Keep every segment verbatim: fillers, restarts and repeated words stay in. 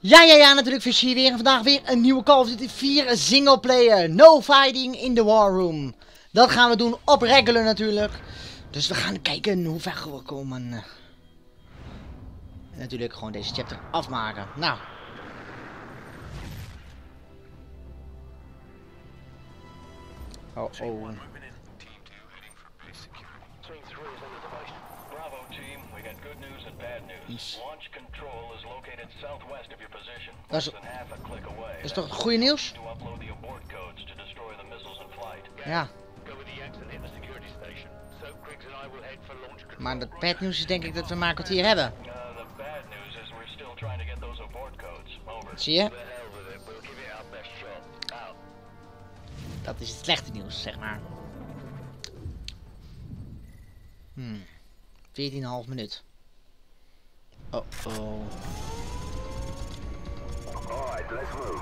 Ja, ja, ja, natuurlijk Fish hier weer. En vandaag weer een nieuwe Call of Duty vier singleplayer. No fighting in the war room. Dat gaan we doen op regular natuurlijk. Dus we gaan kijken hoe ver we komen. En natuurlijk gewoon deze chapter afmaken. Nou. Oh, oh. Dat is, dat is toch het goede nieuws? Ja. Maar het bad nieuws is denk ik dat we maar een kwartier hebben. Zie je? Dat is het slechte nieuws, zeg maar. Hmm. veertien komma vijf minuut. Oh oh. Alright, let's move.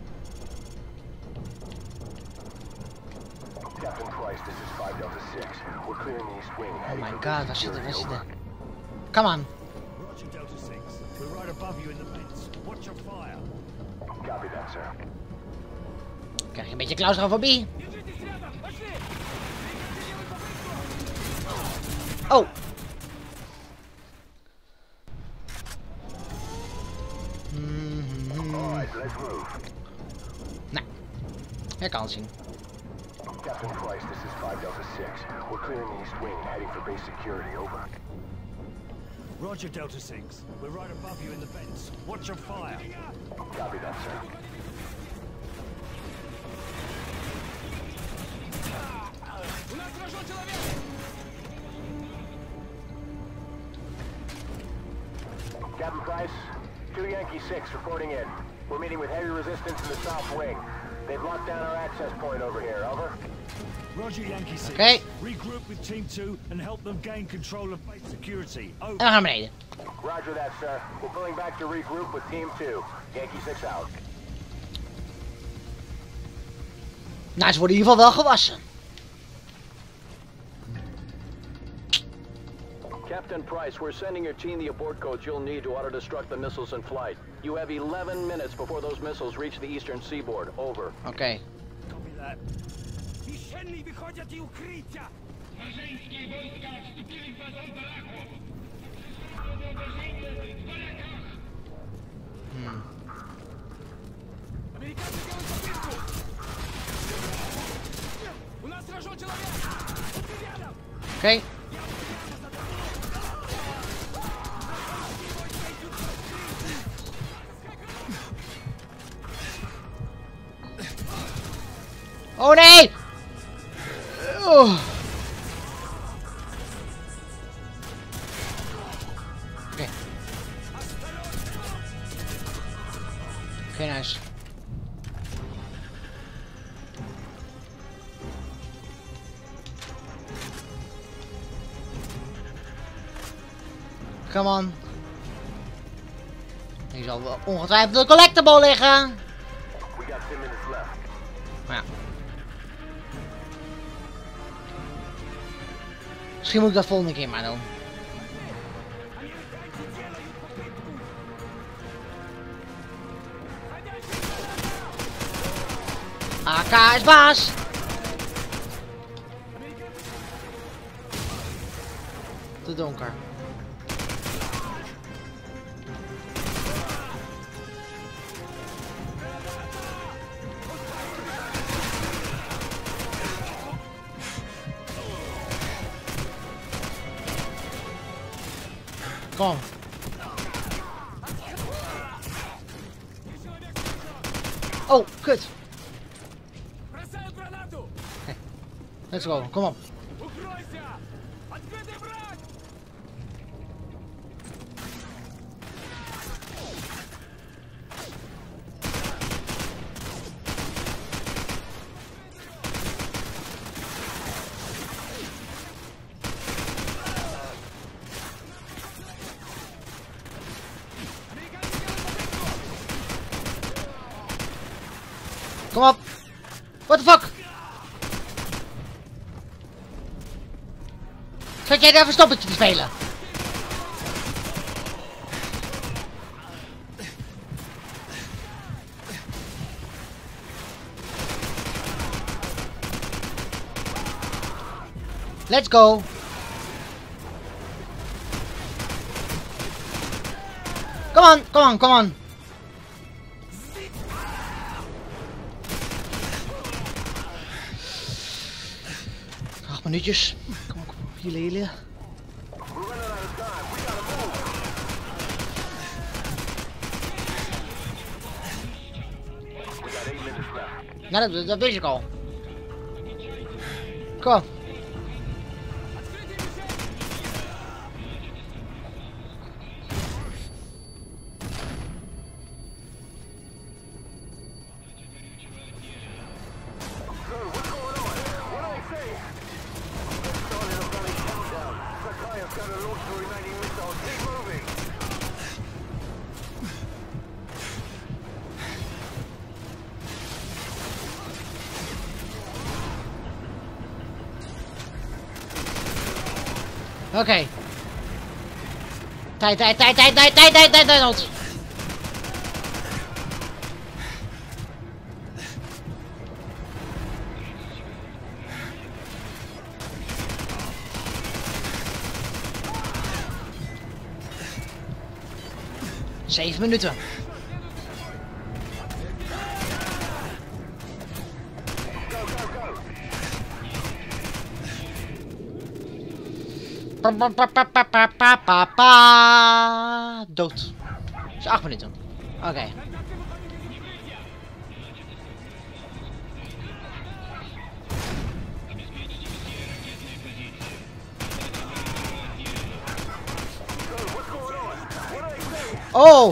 Captain Price, this is five Delta six. We're clearing the east wing. Oh my god, waar zit er? Waar zit er? Come on. Roger Delta six. We're right above you in the vents. Watch your fire. Copy that, sir. Krijg je een beetje claustrofobie? Oh. Alright, let's move. Nou, jij kan het zien. Captain Price, this is five Delta six. We're clearing the east wing, heading for base security. Over. Roger Delta six. We're right above you in the vents. Watch your fire. Copy that, sir. Captain Price, two Yankee six reporting in. We're meeting with heavy resistance in the south wing. They've locked down our access point over here. Over. Roger Yankee six. Okay. Regroup with Team two and help them gain control of base security. Over. En we gaan beneden. Roger that, sir. We're pulling back to regroup with Team two. Yankee six out. Nou, ze worden in ieder geval wel gewassen. Captain Price, we're sending your team the abort codes you'll need to auto-destruct the missiles in flight. You have eleven minutes before those missiles reach the eastern seaboard. Over. Oké. Okay. Copy that. Hmm. Oké. Okay. Oh nee! Oh. Oké. Okay. Oké, okay, nice. Come on. Hier zal wel ongetwijfeld een collectible liggen. We got ten minutes left. Maar ja. Misschien moet ik dat volgende keer maar doen. A K is baas! Te donker. Kom. Oh, kut. Okay. Let's go, kom op. Kom op. What the fuck? Zat jij daar verstoppertje te spelen? Let's go. Come on, come on, come on. Acht minuutjes. Kom op, healen, healen. Nou, dat, dat wist ik al. Kom. Oké. Okay. Tijd, tijd, tijd, tijd, tijd, tijd, tijd, tijd, tijd. Zeven minuten. Pa, pa, pa, pa, pa, pa, pa, pa, pa. Dood. Dat is acht minuten. Oké. Okay. Oh!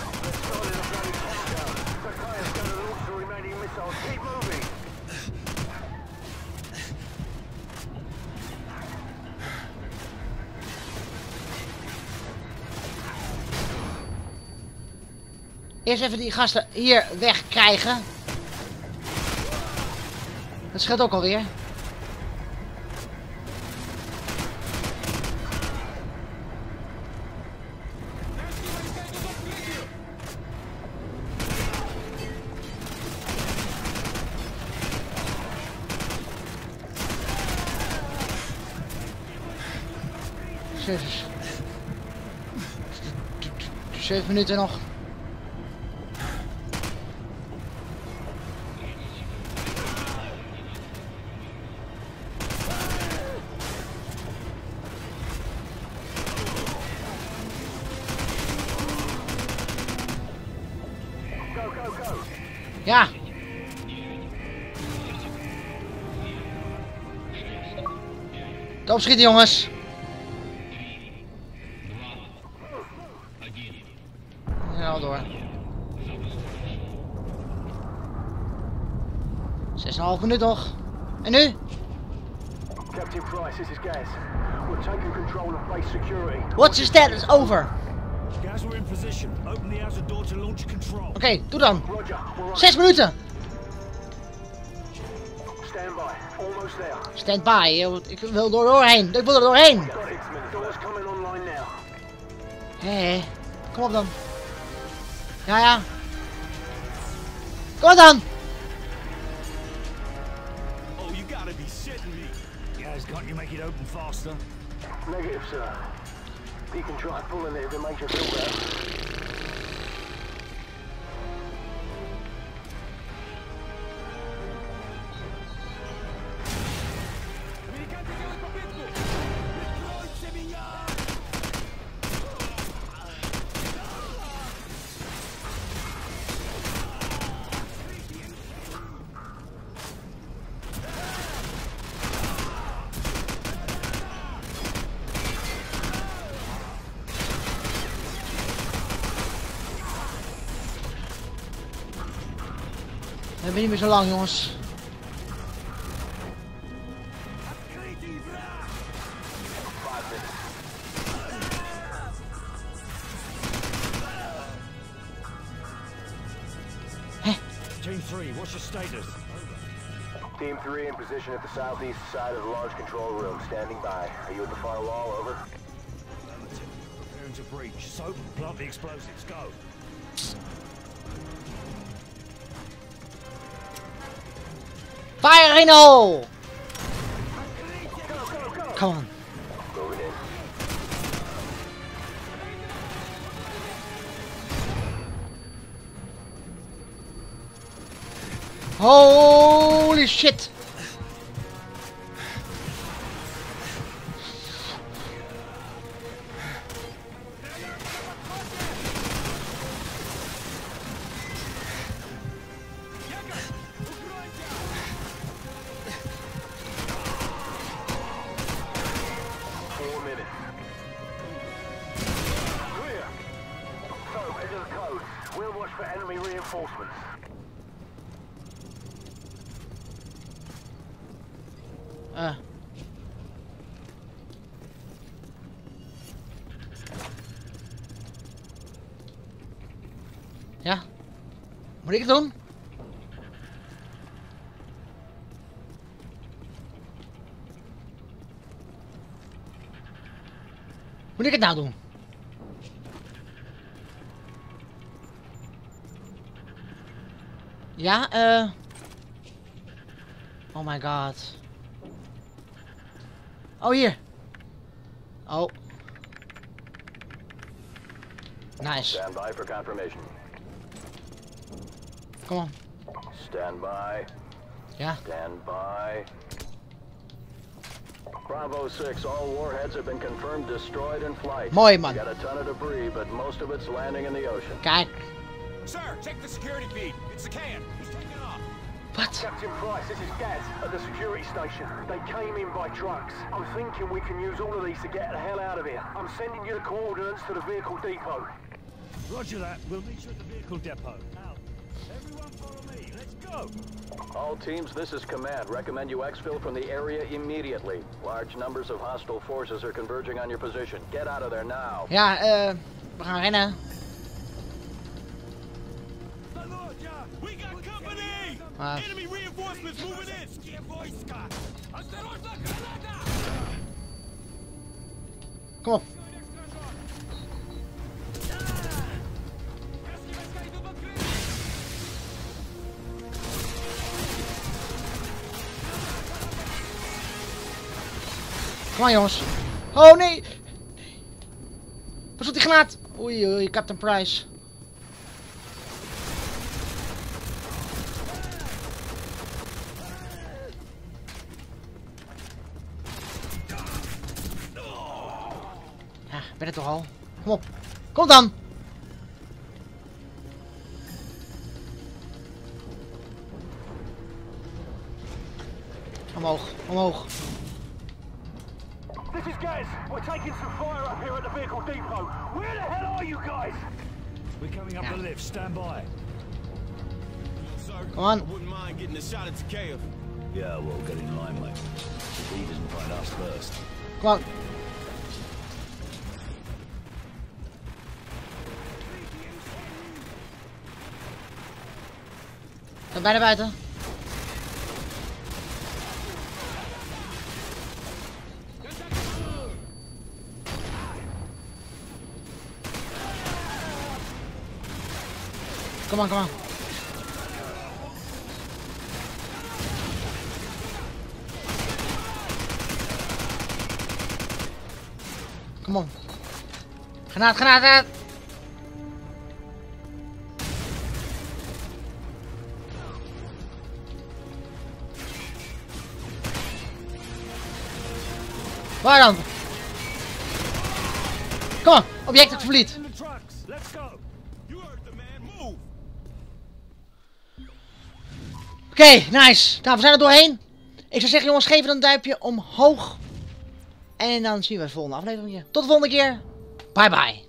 Eerst even die gasten hier wegkrijgen. Dat scheelt ook alweer. Zeven. Zeven minuten nog. Ja. Opschieten, jongens. Ja, al door. Zes en een half minuut nog. En nu? Captain Price, this is Gaz. We're taking control of base security. What's the status? Over. Gaz, we're in position. Open the outer door to launch control. Oké, okay, doe dan. Roger, we're on. Zes minuten. Stand by. Almost there. Stand by. Ik wil er doorheen. Ik wil er doorheen. Got it. Doors coming online now. Hé, hey, kom op dan. Ja, ja. Kom op dan. Oh, you gotta be shitting me. Gaz, can't you make it open faster? Negative, sir. You can try pulling it if it makes you feel better. We hebben niet meer zo lang, jongens. Hè? Team three, what's your status? Team three in position at the southeast side of the large control room, standing by. Are you at the far wall? Over. Preparing to breach. So, plant the explosives. Go. Fire in the hole! Go, go, go! Come on. Moving in. Holy shit. Four minutes. Clear. So, enter the code. We'll watch for enemy reinforcements. Uh. Ja. Moet ik het doen? Moet ik het nou doen? Ja, eh. Uh... Oh my god. Oh, hier. Oh. Nice. Stand by for confirmation. Come on. Stand by. Ja. Stand by. Bravo six, all warheads have been confirmed destroyed in flight. Mooi, man. We got a ton of debris, but most of it's landing in the ocean. Kijk. Sir, check the security feed. It's the can. He's taking off. Wat? Captain Price, this is Gaz at the security station. They came in by trucks. I'm thinking we can use all of these to get the hell out of here. I'm sending you the coordinates to the vehicle depot. Roger that. We'll meet you at the vehicle depot. Now, everyone follow me. Let's go. All teams, this is command. Recommend you exfil from the area immediately. Large numbers of hostile forces are converging on your position. Get out of there now. Ja, eh, uh, we gaan rennen. We got company! Uh, Enemy reinforcements moving in! Kom op. Kom aan, jongens. Oh nee! Pas op die granaat! Oei, oei, Captain Price. Ja, ik ben het toch al. Kom op. Kom dan! Omhoog, omhoog. This is Gaz. We're taking some fire up here at the vehicle depot. Where the hell are you guys? We're coming up the lift. Stand by. Sir, Come on. I wouldn't mind getting a shot at Takeo. Yeah, well, get in line, mate. He doesn't find us first. Kom aan. Ik ben bijna buiten. Kom aan, kom aan. Kom op. Granaat, granaat, granaat. Waar dan? Kom op, object verliet. In the trucks. Let's go. You heard the man. Move. Oké, okay, nice. Nou, we zijn er doorheen. Ik zou zeggen, jongens, geef dan een duimpje omhoog. En dan zien we de volgende aflevering. Tot de volgende keer. Bye bye.